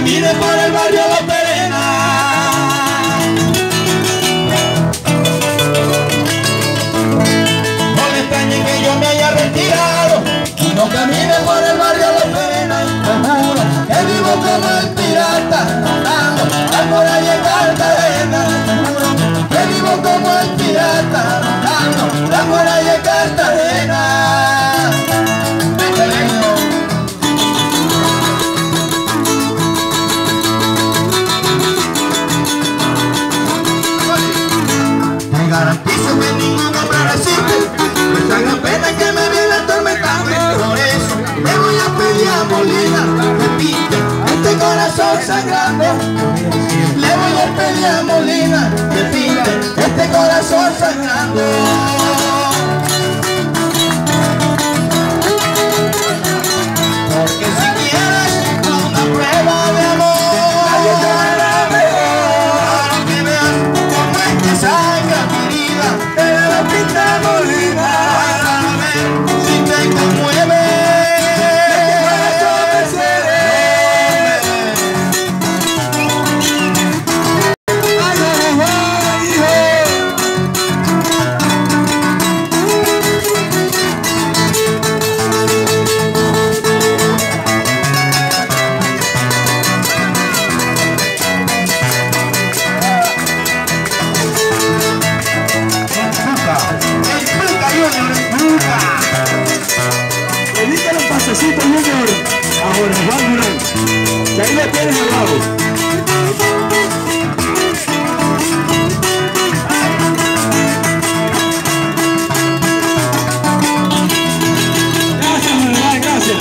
camine por el barrio La Perena. No le extrañe que yo me haya retirado y no camine por el barrio La Perena. Te juro que vivo como el pirata, rondando la muralla de Cartagena. Te juro que vivo como el pirata, rondando la muralla de Cartagena. Garantizo que ninguno me resiste esta gran pena que me viene atormentando. Por eso le voy a pedir a Molina que pinte este corazón sangrando. Le voy a pedir a Molina que pinte este corazón sangrando. Porque si quieres una prueba de amor, nadie te verá mejor. Que veas cómo es que sangra mi vida, te la pinta Molina. Para ver si te conmueve, de tu corazón me seré. Ay, hijo. Dedícale un pasecito, Junior, a Jorge Juan Durán, que ahí lo tienes al lado. Gracias, Jorge Juan, gracias.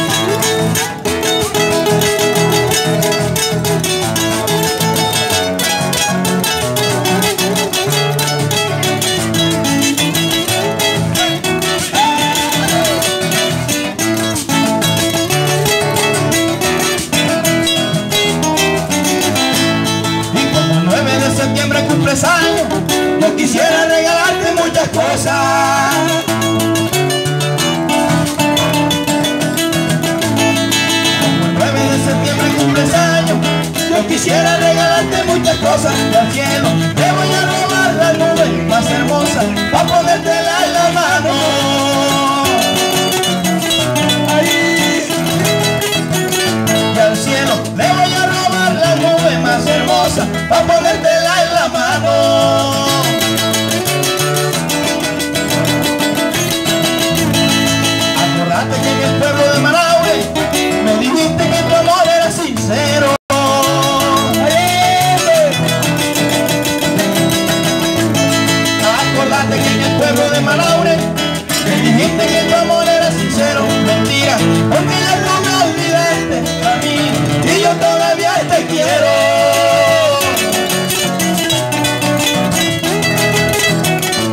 Cumples años, yo quisiera regalarte muchas cosas. Como el 9 de septiembre cumples años, yo quisiera regalarte muchas cosas. Y al cielo te voy a robar la nube más hermosa para ponértela en la mano. Ahí. Y al cielo le voy a robar la nube más hermosa para ponértela en la mano. Acordate que en el pueblo de Manaure me dijiste que tu amor era sincero. Acordate que en el pueblo de Manaure me dijiste que tu amor era sincero. Mentira, porque ya no me olvidaste a mí y yo todavía te quiero.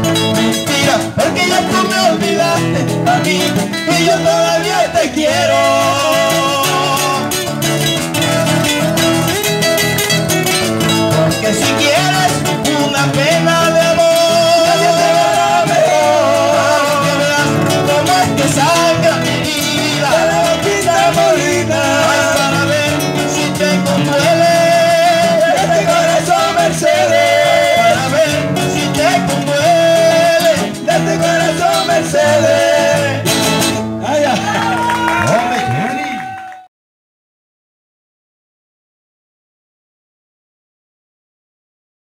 Porque ya tú me olvidaste a mí y yo todavía te quiero.